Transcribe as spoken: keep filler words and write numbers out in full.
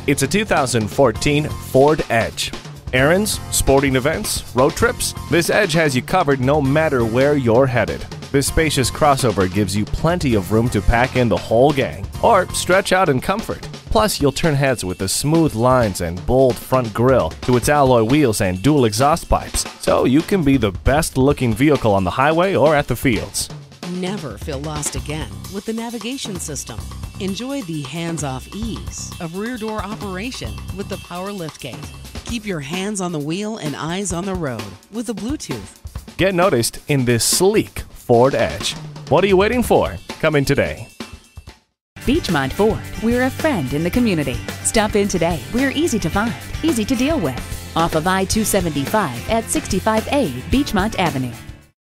It's a two thousand fourteen Ford Edge. Errands, sporting events, road trips? This Edge has you covered no matter where you're headed. This spacious crossover gives you plenty of room to pack in the whole gang, or stretch out in comfort. Plus, you'll turn heads with the smooth lines and bold front grille to its alloy wheels and dual exhaust pipes, so you can be the best-looking vehicle on the highway or at the fields. Never feel lost again with the navigation system. Enjoy the hands-off ease of rear door operation with the power liftgate. Keep your hands on the wheel and eyes on the road with the Bluetooth. Get noticed in this sleek Ford Edge. What are you waiting for? Come in today. Beechmont Ford, we're a friend in the community. Stop in today. We're easy to find, easy to deal with. Off of I two seventy-five at sixty-five A Beechmont Avenue.